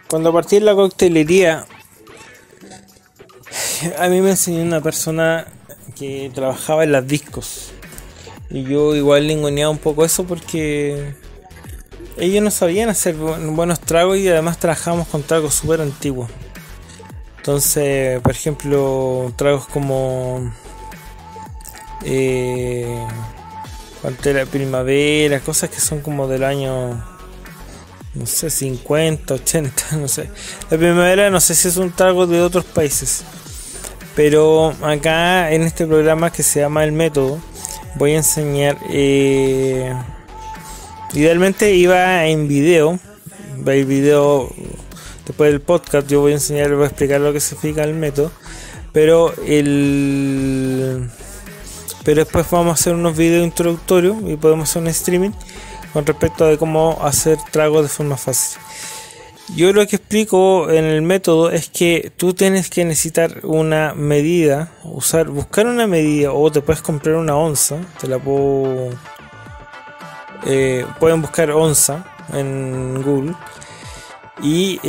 Cuando partí en la coctelería, a mí me enseñó una persona que trabajaba en las discos. Y yo igual lingoneaba un poco eso porque ellos no sabían hacer buenos tragos y además trabajábamos con tragos súper antiguos. Entonces, por ejemplo, tragos como Pantera Primavera, cosas que son como del año, no sé, 50, 80, no sé. La primavera no sé si es un trago de otros países, pero acá en este programa que se llama El Método voy a enseñar, idealmente iba en video, va a ir video después del podcast, yo voy a enseñar, voy a explicar lo que significa el método, pero después vamos a hacer unos videos introductorios y podemos hacer un streaming con respecto a cómo hacer tragos de forma fácil. Yo lo que explico en el método es que tú tienes que necesitar una medida, buscar una medida, o te puedes comprar una onza, pueden buscar onza en Google y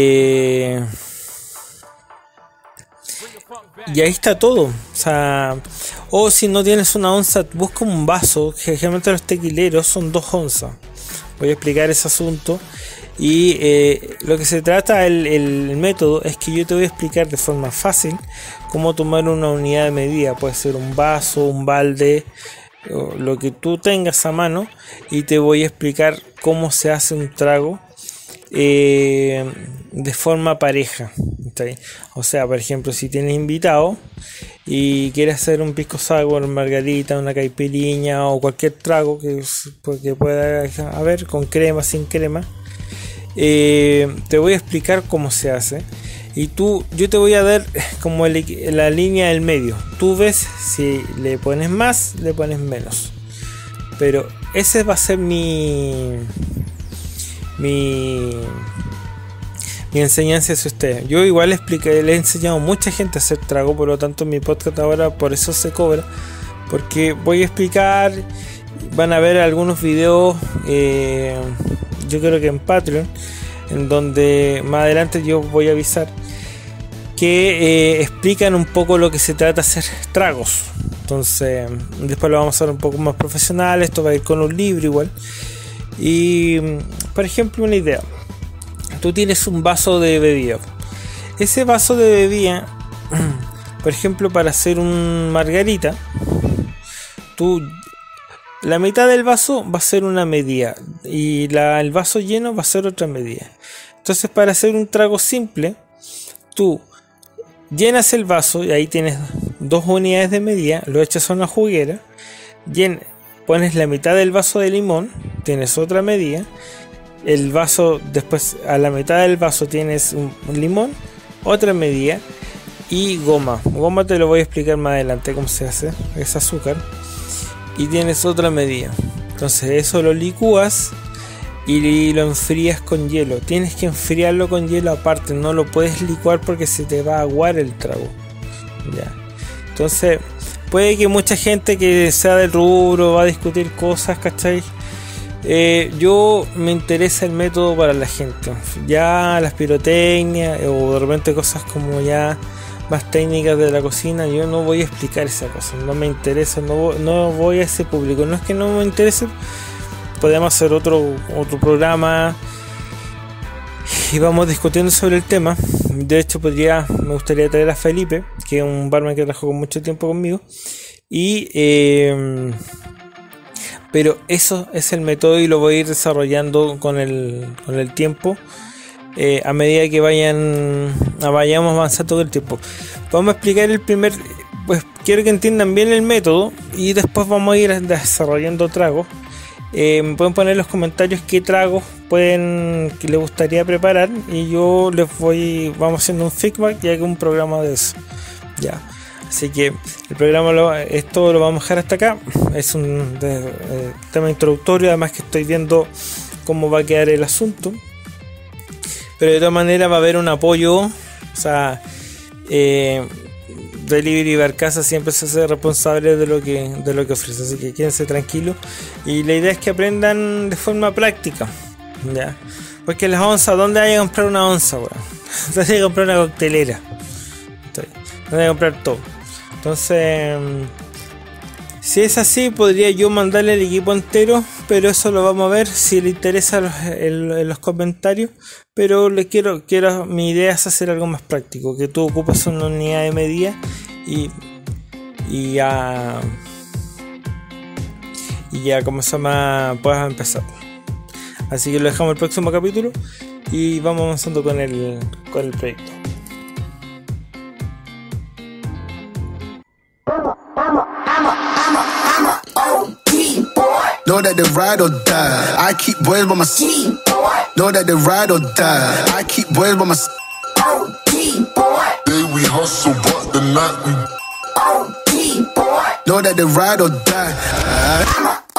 ahí está todo. O si no tienes una onza, busca un vaso, que generalmente los tequileros son 2 onzas. Voy a explicar ese asunto. Y lo que se trata el método es que yo te voy a explicar de forma fácil cómo tomar una unidad de medida. Puede ser un vaso, un balde, lo que tú tengas a mano, y te voy a explicar cómo se hace un trago de forma pareja. ¿Está bien? O sea, por ejemplo, si tienes invitado y quieres hacer un pisco sour, margarita, una caipiriña o cualquier trago que pueda haber, con crema, sin crema, te voy a explicar cómo se hace. Y yo te voy a dar como la línea del medio. Tú ves si le pones más, le pones menos. Pero ese va a ser mi enseñanza hacia ustedes. Yo igual le he enseñado a mucha gente a hacer trago, por lo tanto mi podcast ahora por eso se cobra, porque voy a explicar, van a ver algunos videos, yo creo que en Patreon, en donde más adelante yo voy a avisar, que explican un poco lo que se trata de hacer tragos. Entonces después lo vamos a hacer un poco más profesional, esto va a ir con un libro igual. Y por ejemplo, una idea: tú tienes un vaso de bebida. Ese vaso de bebida, por ejemplo, para hacer un margarita, la mitad del vaso va a ser una medida y el vaso lleno va a ser otra medida. Entonces, para hacer un trago simple, tú llenas el vaso y ahí tienes 2 unidades de medida, lo echas a una juguera, pones la mitad del vaso de limón, tienes otra medida. El vaso, después a la mitad del vaso tienes un limón, otra medida, y goma te lo voy a explicar más adelante cómo se hace, es azúcar, y tienes otra medida. Entonces eso lo licúas y lo enfrías con hielo. Tienes que enfriarlo con hielo aparte, no lo puedes licuar porque se te va a aguar el trago, ya. Entonces puede que mucha gente que sea del rubro va a discutir cosas, ¿cachai? Yo me interesa el método para la gente. Ya las pirotecnias o de repente cosas como ya más técnicas de la cocina, yo no voy a explicar esa cosa, no me interesa, no voy a ese público. No es que no me interese, podemos hacer otro programa y vamos discutiendo sobre el tema. De hecho me gustaría traer a Felipe, que es un barman que trabajó mucho tiempo conmigo, pero eso es el método y lo voy a ir desarrollando con el tiempo, a medida que vayamos avanzando todo el tiempo. Vamos a explicar pues quiero que entiendan bien el método y después vamos a ir desarrollando tragos. Pueden poner en los comentarios qué tragos que les gustaría preparar y yo vamos haciendo un feedback y hago un programa de eso, ya. Así que el programa esto lo vamos a dejar hasta acá. Es un tema introductorio, además que estoy viendo cómo va a quedar el asunto. Pero de todas maneras va a haber un apoyo. O sea, Delivery Barcaza siempre se hace responsable de lo que ofrece. Así que quédense tranquilos. Y la idea es que aprendan de forma práctica, ¿ya? Porque las onzas, ¿dónde hay que comprar una onza, weón? ¿Dónde hay que comprar una coctelera? ¿Dónde hay que comprar todo? Entonces, si es así, podría yo mandarle el equipo entero, pero eso lo vamos a ver si le interesa en los comentarios. Pero mi idea es hacer algo más práctico, que tú ocupes una unidad de medida y ya como se llama, puedas empezar. Así que lo dejamos el próximo capítulo y vamos avanzando con el proyecto. Know that they ride or die. I keep boys by my side. Know that they ride or die. I keep boys by my side. Day we hustle, but the night we. Know that they ride or die.